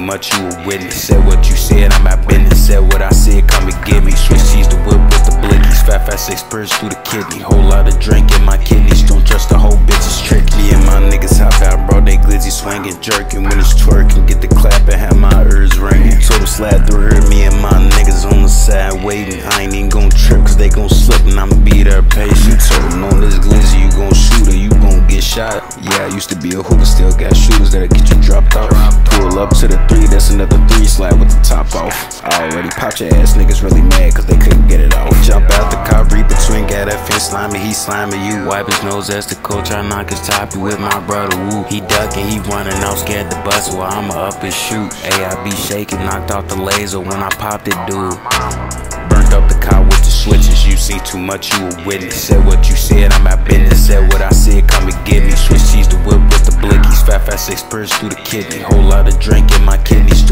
much, you a witness. Said what you said, I'm at business. Said what I said, come and get me. Switch cheese to whip with the blickies. Fat 6 purse through the kidney. Whole lot of drink in my kidneys. Don't trust the whole bitch, it's tricky. And my niggas hop out, bro, they glizzy swinging, jerking. When it's twerking, get the clap and have my ears ringing. So the slap through her, me and my niggas on the side waiting. I ain't even gon' trip, cause they gon' slip and I'ma be there patient. So on this glizzy, you gon' shoot or you gon' get shot. Yeah, I used to be a hooker, still got shooters that'll get you dropped off. Pull up to the 3, that's another 3 slide with the top off. I already popped your ass, niggas really mad cause they couldn't get it off. Jump out the car, read between, got that fence slimy, he sliming you. Wipe his nose, that's the coach, I knock his toppy with my brother, woo. He ducking, he running out, scared to bust, well I'ma up and shoot. Ay, I be shaking, knocked out the laser when I popped it, dude. Burnt up the car with the switches, you seen too much, you a witness. Said what you said, I'm at business. Said what I said, come and get me. Switch cheese to whip with the blickies. Fat 6 purse through the kidney. Whole lot of drink in my kidneys.